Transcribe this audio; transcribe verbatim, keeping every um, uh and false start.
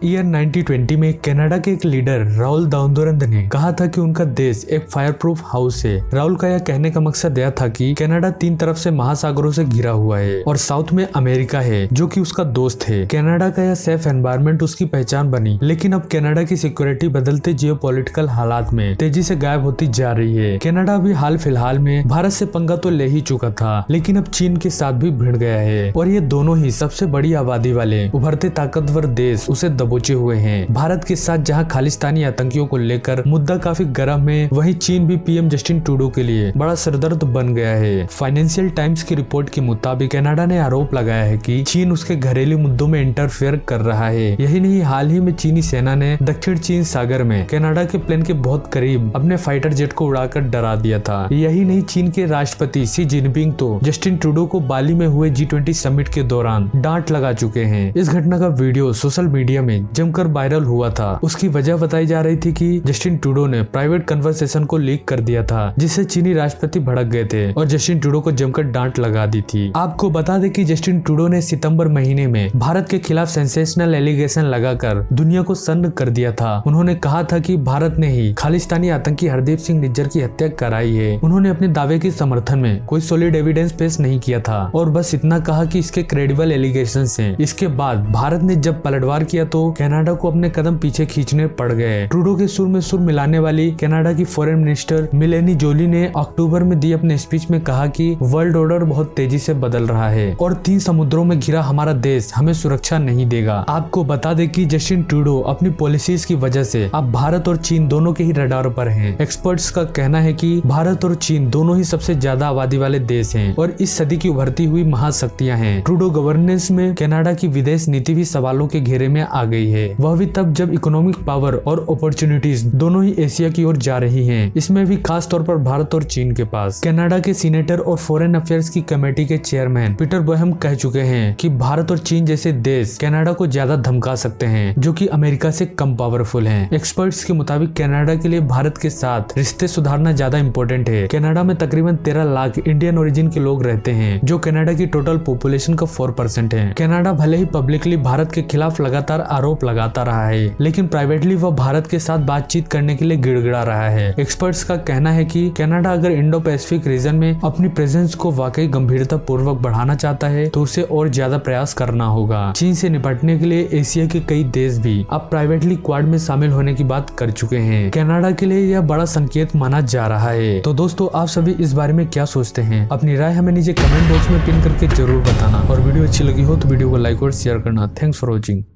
Year nineteen twenty में Canada के एक लीडर राहुल दामोदरन ने कहा था कि उनका देश एक फायर प्रूफ हाउस है। राहुल का यह कहने का मकसद यह था कि कनाडा तीन तरफ से महासागरों से घिरा हुआ है और साउथ में अमेरिका है जो कि उसका दोस्त है। कनाडा का यह सेफ एनवायरनमेंट उसकी पहचान बनी, लेकिन अब कनाडा की सिक्योरिटी बदलते जियोपॉलिटिकल हालात में तेजी से गायब होती जा रही है। कनाडा अभी हाल फिलहाल में भारत से पंगा तो ले ही चुका था, लेकिन अब चीन के साथ भी भिड़ गया है और ये दोनों ही सबसे बड़ी आबादी वाले उभरते ताकतवर देश उसे दबोचे हुए हैं। भारत के साथ जहां खालिस्तानी आतंकियों को लेकर मुद्दा काफी गर्म है, वहीं चीन भी पीएम जस्टिन ट्रूडो के लिए बड़ा सरदर्द बन गया है। फाइनेंशियल टाइम्स की रिपोर्ट के मुताबिक कनाडा ने आरोप लगाया है कि चीन उसके घरेलू मुद्दों में इंटरफेयर कर रहा है। यही नहीं, हाल ही में चीनी सेना ने दक्षिण चीन सागर में कनाडा के प्लेन के बहुत करीब अपने फाइटर जेट को उड़ाकर डरा दिया था। यही नहीं, चीन के राष्ट्रपति शी जिनपिंग तो जस्टिन ट्रूडो को बाली में हुए जी ट्वेंटी समिट के दौरान डांट लगा चुके हैं। इस घटना का वीडियो सोशल मीडिया में जमकर वायरल हुआ था। उसकी वजह बताई जा रही थी कि जस्टिन ट्रूडो ने प्राइवेट कन्वर्सेशन को लीक कर दिया था, जिससे चीनी राष्ट्रपति भड़क गए थे और जस्टिन ट्रूडो को जमकर डांट लगा दी थी। आपको बता दें कि जस्टिन ट्रूडो ने सितंबर महीने में भारत के खिलाफ सेंसेशनल एलिगेशन लगाकर दुनिया को सन्न कर दिया था। उन्होंने कहा था कि भारत ने ही खालिस्तानी आतंकी हरदीप सिंह निज्जर की हत्या कराई है। उन्होंने अपने दावे के समर्थन में कोई सॉलिड एविडेंस पेश नहीं किया था और बस इतना कहा कि इसके क्रेडिबल एलिगेशंस हैं। इसके बाद भारत ने जब पलटवार किया तो कनाडा को अपने कदम पीछे खींचने पड़ गए। ट्रूडो के सुर में सुर मिलाने वाली कनाडा की फॉरेन मिनिस्टर मेलेनी जोली ने अक्टूबर में दी अपने स्पीच में कहा कि वर्ल्ड ऑर्डर बहुत तेजी से बदल रहा है और तीन समुद्रों में घिरा हमारा देश हमें सुरक्षा नहीं देगा। आपको बता दें कि जस्टिन ट्रूडो अपनी पॉलिसीज की वजह से अब भारत और चीन दोनों के ही रडार पर हैं। एक्सपर्ट्स का कहना है कि भारत और चीन दोनों ही सबसे ज्यादा आबादी वाले देश हैं और इस सदी की उभरती हुई महाशक्तियां हैं। ट्रूडो गवर्नेंस में कनाडा की विदेश नीति भी सवालों के घेरे में आ गई है। वह भी तब जब इकोनॉमिक पावर और अपॉर्चुनिटीज दोनों ही एशिया की ओर जा रही हैं। इसमें भी खास तौर पर भारत और चीन के पास। कनाडा के सीनेटर और फॉरेन अफेयर्स की कमेटी के चेयरमैन पीटर बोहेम कह चुके हैं कि भारत और चीन जैसे देश कनाडा को ज्यादा धमका सकते हैं, जो कि अमेरिका से कम पावरफुल हैं। एक्सपर्ट्स के मुताबिक कनाडा के लिए भारत के साथ रिश्ते सुधारना ज्यादा इम्पोर्टेंट है। कनाडा में तकरीबन तेरह लाख इंडियन ओरिजिन के लोग रहते हैं, जो कनाडा की टोटल पॉपुलेशन का फोर परसेंट है। कनाडा भले ही पब्लिकली भारत के खिलाफ लगातार आरोप लगाता रहा है, लेकिन प्राइवेटली वह भारत के साथ बातचीत करने के लिए गिड़गिड़ा रहा है। एक्सपर्ट्स का कहना है कि कनाडा अगर इंडो पैसिफिक रीजन में अपनी प्रेजेंस को वाकई गंभीरता पूर्वक बढ़ाना चाहता है तो उसे और ज्यादा प्रयास करना होगा। चीन से निपटने के लिए एशिया के कई देश भी अब प्राइवेटली क्वाड में शामिल होने की बात कर चुके हैं। कनाडा के लिए यह बड़ा संकेत माना जा रहा है। तो दोस्तों, आप सभी इस बारे में क्या सोचते हैं? अपनी राय हमें नीचे कमेंट बॉक्स में पिन करके जरूर बताना और वीडियो अच्छी लगी हो तो वीडियो को लाइक और शेयर करना। Thanks for watching.